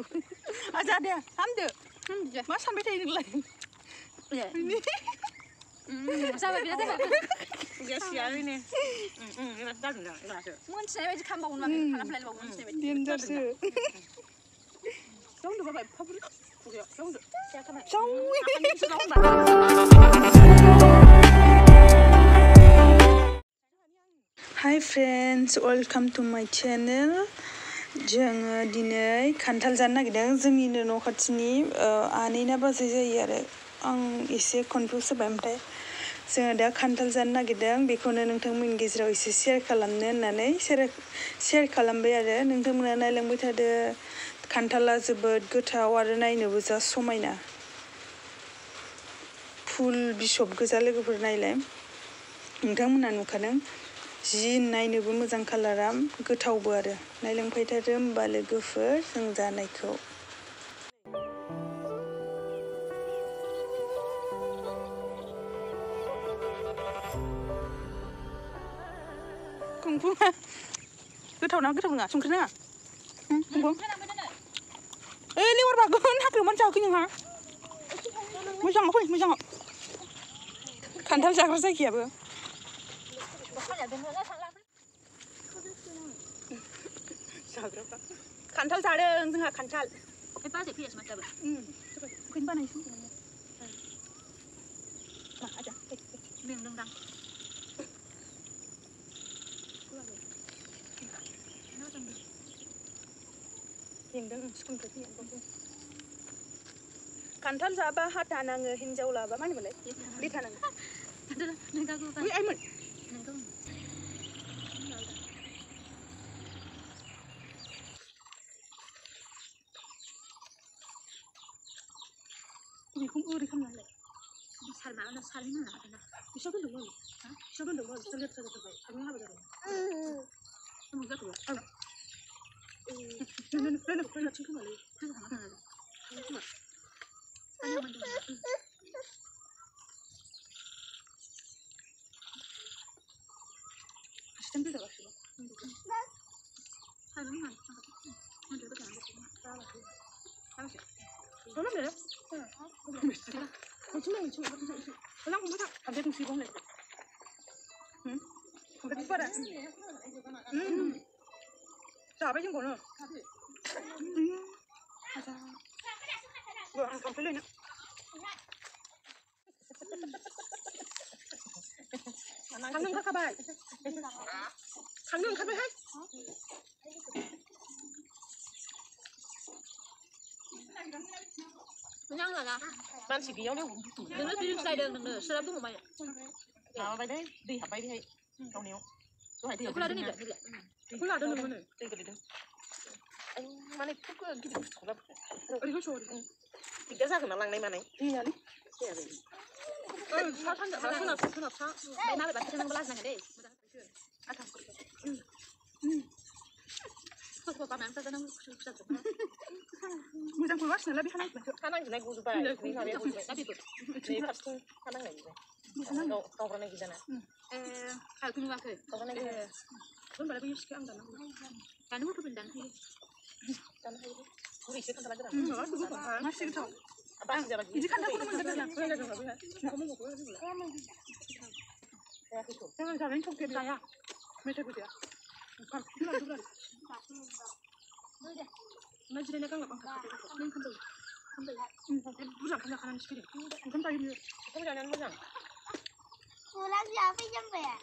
Aja deh, hamde. Mas sampai tadi lagi. Ini. Sampai biasa kan? Gak sial ini. Ini dah dah dah. Mungkin saya aja kan bangun makan, kalau pelai bangun saya. Diantar sih. Jauh deh, bapak. Jauh deh. Jauh. Hi friends, welcome to my channel. Jangan dinai kantal जानो नागिरदों जोंनिनो न' खाथिनि आनैना बाजै जायो आरो आं एसे confuse जाबाय ओमफ्राय जोङो दा खान्थाल जानो नागिरदों बेखौनो नोंथांमोननि गेजेराव एसे शेयार खालामनो होननानै शेयार खालामबाय आरो नोंथांमोना नायलांबाय थादो खान्थाला जोबोद गोथाव आरो नायनोबो जा समायना फुल बिशप गोजा लोगोफोर नायलाय नोंथांमोना नुखादों जि नायनोबो मोजां कालारा गोथावबो आरो नायलांबाय थादो होमबा लोगोफोर जों जानायखौ कुंकुमा गोथाव नङा संख्रि नाङा कुंकुम लेवार बागोन हाग्रायाव जाखै नोंहा मोजाङाव फै मोजाङाव खान्थाल जाग्रा जायगायाबो खान्थाल जादों जोंहा खान्थाल बाजै फैयासै माथो दाबो उखैनो बानायसै मा आजा मेंदोंदां मेंदों स्कुलनिफ्राय फैनानै खान्थाल जाबा हाथा नाङो हिन्जाव लाबा मा होनोमोनलाय लेथा नाङो ओइ आइमोन बेखौ ओरै खालामनांलाय सालनि नामा बिसोर दोनदोंमोन बिसोर लेथ्रा जाथारबाय सालनि हाबा जाबाय थिं खोमालै Sistem beda kasih. Mana beda? Cuma. Kalau kamu tak ada fungsi banget. Udah di mana? Siapa yang kono? Ada. Gua akan pilih nak. Kangen kakak baik. Kangen kakak baik. Kenyang nggak kak? Ban sih dia udah. Dengar film saya dengar, serap tuh mau main. Kalauไปได้ดีหับไปที่ให้ตรงนิ้วตัวไหนที่ Aku lari nih gak? Aku lah ada mana? ตีกันดิมันนี่ทุกคนกินถูกแล้ว Ini kau sorry. อีกจะสร้างขนาดลังในมันไหน Iya nih. เนี่ยเลย Sana. Baik nabe baca nang belas nang deh. Akan. Kok paman saya nang susah. Mudah keluar sih lebih hangat. ข้านั่งอยู่ในกูจะไปนี่เขาเรียกกูจะไป Tapi tuh. นี่พัดซึ่งข้านั่งไหนอยู่เนี่ยเขาคนไหนกินนะ Kalau kuno aku. เขาคนไหนกิน Kan pada punya sekian kan. Kan mau pindah sih. กันให้กูอีกชิ้นทำอะไรกัน Masih tahu. apa sih jalan Ini kan aku mendengar. Kamu mau keluar dulu. kayak gitu Jangan jalan coklat saya. Mesti gitu ya. Kan, bulan. Najrena kan enggak angkat. Ini kan tuh. Bulan kanan sekali. Kan tadi dia. kamu jangan menang Pulang siapa nyampe ya?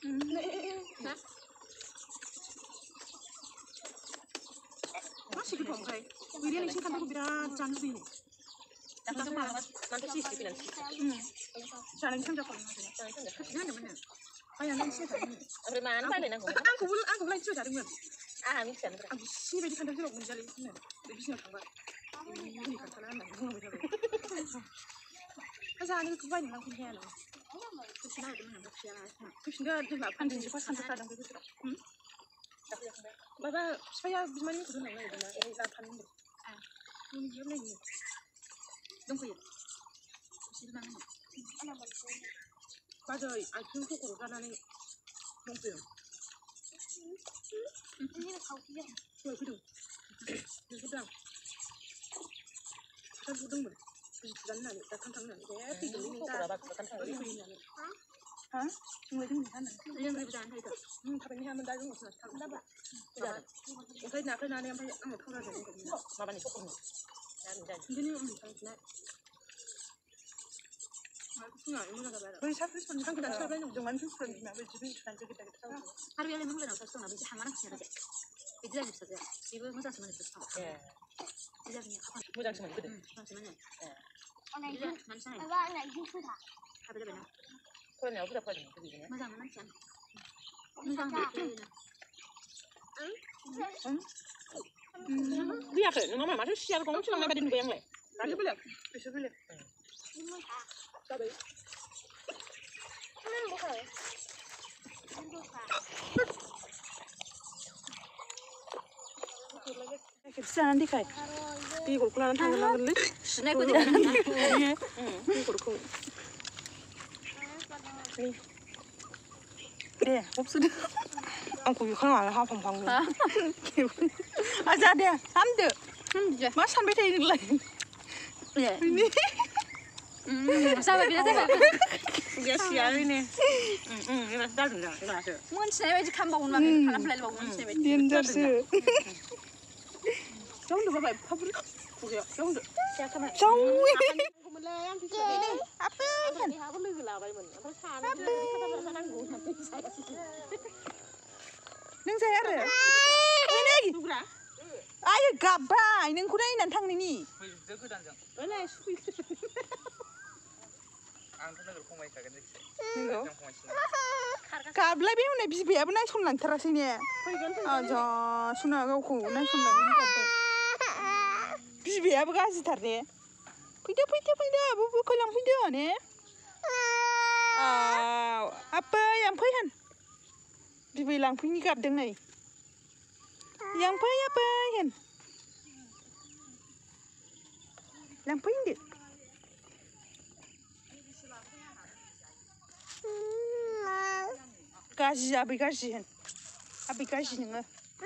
Masih gitu om kayak. Wirian ini kan aku bilang chance ini. nanti sih pikiran sih Challenge kan jago. Mana mana. Ayah nanti sih. apa mana apa nih nanggung Aku bilang itu dari mana? ini kan Aku sih bedi kan dari orang jadi ini. Bedi sih kan. Ini kan salah nang ngomong beda. Asa ini ku banyak nang punya lo. Terus ada mana siapa? Terus enggak dia enggak pandai sih pas kan kadang gitu. Baba supaya gimana itu nang lagi nah ini lah kan ini. Ini gimana ini? Dong ya. Sih mana? 맞아, 지금 속으로 가라는 농부요. Ini kau dia. 그래. 그냥. खान्थाल बुदोंमोन बिदिदान होननानै दा खान्थाल होननानै बे फैगोन हा नोंलाय दोंनो हाना लोंग्रोबो जानो थायो थाबैनो हामोन दा जों उसुना थागोन दाबा ओमफ्राय नाखौ नानै ओमफ्राय आङो थावराजों माबानि सखरनि बिदिनो थांफिननाय फुङावनो मोजां जाबाय आरो बै साख्रि सननि थांखि दासो जों मानि फुंफोरनि बिमा बिदि थांसै गिदिर गिदिर आरो बेलाय मोजां सासे दंना बिदि हांमानांसिगोन आरो बिदि जाजोबसा जाया बेबो मोजांसो मोनो सासे मोजांसो मोन गोदो मोजांसो मोनो माबा आंना जुसुरा हाबा जाबायना फरायनायाव बुरजा फरायदों बिदिनो मोजां मोनो मानसिया मोजां फैयाखै नोंनाव माथो सियार गंसे लांनाय बायदि नुबाय आंलाय माथो बेलेग बिसोर बेलेग जाबाय खेबसे जानानै देखाय बेगरखौ लानानै थांनांगोनलै सुनायखौ बेगरखौ दे हबसुदो आंखौ बेखां आरो हाफांफांनो आजा दे हामदो मा सानबाय थायो नोंलाय जाबाय बिराद जाबाय सियारैनो एबारसो जादों जों एबारसो मोनथिनाय बायदि खालामबावगोन माबे खालामलायबावगोन मोनथिनाय बायदि देन्जारसो जावनो बाबाय फाब्रि खुगायाव जावनो जावै हाबो लोगो लाबायमोन ओमफ्राय सानै नांगौ नों जाया आरो आयो गाबबाय नोंखौ नायनानै थांनायनि गोदानजों आंथ' नोगोर खमायखागोन जायखिजाया गाबलाय बे हनै बिबैयाबो नायसनलांथारासै ने आजा सुना गावखौ नायसनलांनो गाबबाय बिबैयाबो गाज्रिथार ने फैदो फैदो फैदो बुबुखौ लांफैदो ने आबै आंफै होन बिबै लांफैनि गाबदों नै लांफै आबै होन लांफै होनदो गाज्रि आबै गाज्रि होन आबै गाज्रि नोङो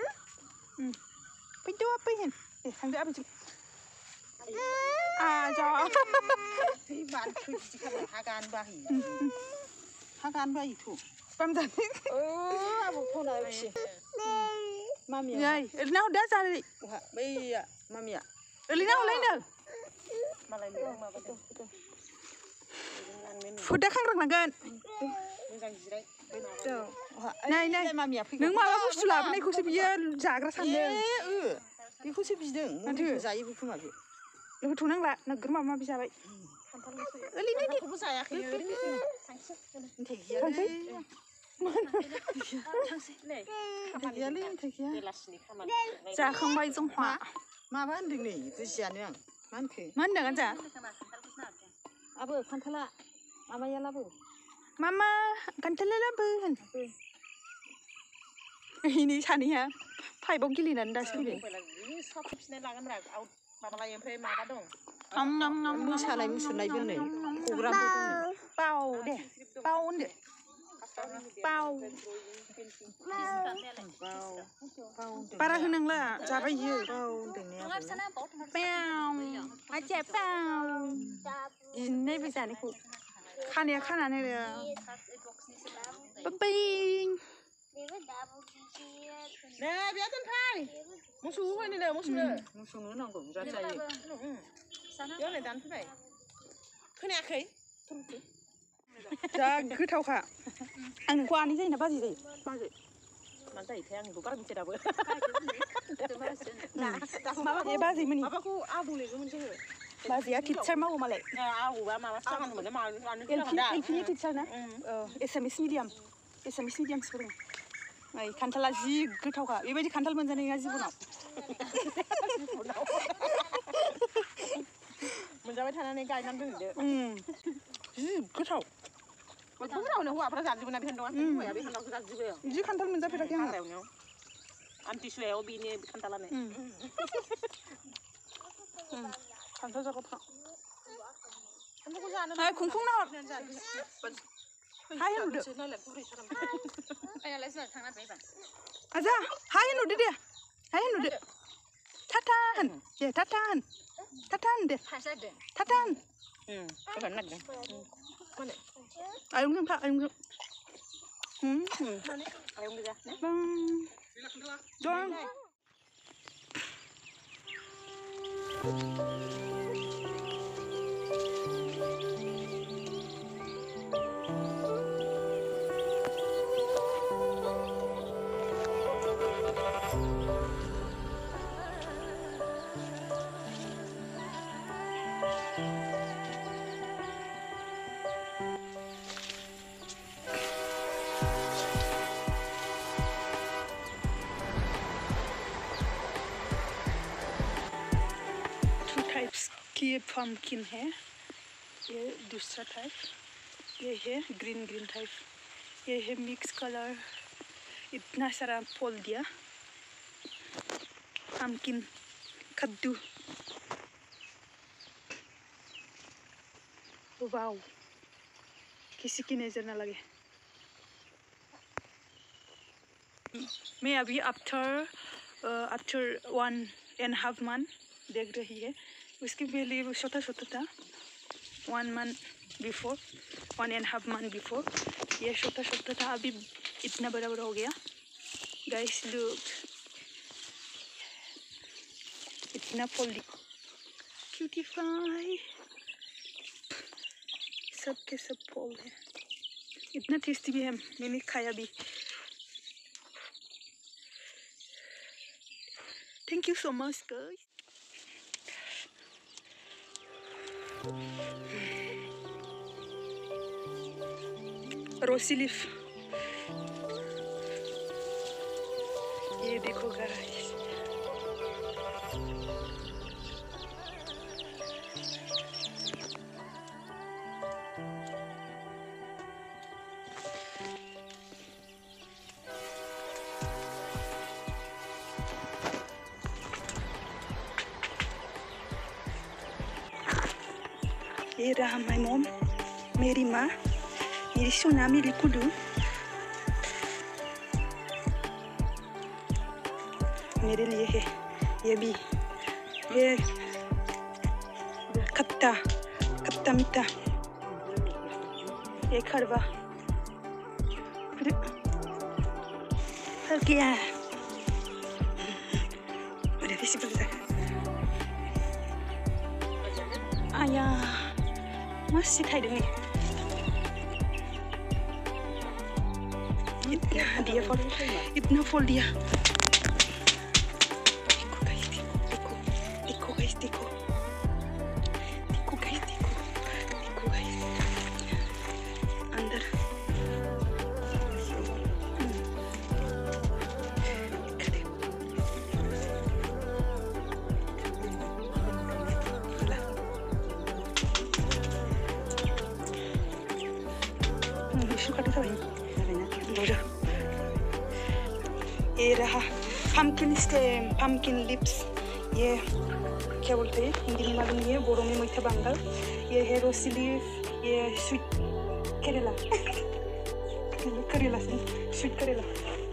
फैदो आबै होन दे थांदो आबैजों आजा हागान बाहि हागान बायोथ' बामजानो मामिया नै ओरैनो हरदो जारै बैया मामिया ओरैनो हरलायनो फुदा खांग्रांनांगोन मोजां जिराय नाय नाय मामिया नों माबा बुस्थु लाबोनायखौसो बियो जाग्रा सानदों बेखौसो बिदों माथो जायो खोमा बे होथ'नांला नोगोर माबा माबि जाबाय ओरैनो जायाखै जाखांबाय जोंहा माबा होनदों नै बुजियानो आं मा होनखो मा होनदों आजा आबो खान्थाला माबाया लाबो मामा खान्थाला लाबो होन इनै सानैया पाइपआव गेलेनानै दासो फैबाय सब फिसिनाय लागोन रा माबा लायो ओमफ्राय माबा दं मोसानाय मुसुरनायबो नै प्रग्रामबो दं बाव दे बाव होनदो बाव बारा होनांला जाबाय इयो बाव होनदों ने बाव आथिया बाव गिनायबो जानायखौ खानाया खानानै बाबाय नै बेयाव दोनफै मोसौ होनो मोसौनो होनांगौ बिराद जायो बेयाव नै दानफैबाय खोनायाखै जा गोथावखा आं नोंखौ आनै जायोना बाजै जायो बाजै मानो जायोथाय आंबो बारा मिथिया दाबो ए बाजैमोननि माबाखौ आबौ लेगोमोन जोङो बाजैया टिचार मावो मालाय आबौआ माबा जानांगौ मोनो मानो एलपि टिचार ना एसामिस मिडियाम सोलोङो ओइ खान्थाला जि गोथावखा बेबायदि खान्थाल मोनजानाय नङा जिबनाव मोनजाबाय थानानै गायनानै दोनदो जि गोथाव बुरजावनो हौवाफ्रा जाजोबो ना बेखायनो दं हौवाया बे खान्थालखौ जाजोबो बिदि खान्थाल मोनजाफेराखै आं हाग्रायावनो आमथिसुवायाव बेनि खान्थालानो खान्थाल जाग्राफ्रा खान्थालखौ जानो खुंफुं नाहर हाय होनहरदो आइयालाय जोंहा थांना थायोबा आजा हाय होनहरदो दे हाय होनहरदो Tatan. Yeah, Tatan. Tatan deh. फायसा दे Tatan. Apa nak deh? Mana? Ayung dong, Pak. Ayung dong. Ayam dia. Dong. ये pumpkin है ये दूसरा टाइप ये है ग्रीन टाइप ये है मिक्स कलर इतना सारा फल दिया pumpkin कद्दू वाओ किसी की नजर ना लगे मैं अभी आफ्टर 1.5 month देख रही है उसके पहले वो छोटा था 1 month before 1.5 month before ये छोटा था अभी इतना बड़ा हो गया गाइस लुक इतना फल क्यूटीफाई सब के सब फल है इतना टेस्टी भी है मैंने खाया भी thank you so much guys रोसी लीफ ये देखो गाइस ये रहा माय मॉम मेरी माँ मेरी सोना मेरी कुडू मेरे लिए है ये भी ये खट्टा मीठा ये खरवा क्या udah di sebelah ayah masih kayak ini इतना फल दिया देखो गाइस देखो अंदर ये रहा pumpkin lips ये क्या बोलते हैं हिंदी में मालूम नहीं है बोरो में मीठा बंगाल ये है रोसी लीफ ये स्वीट करेला स्वीट करेला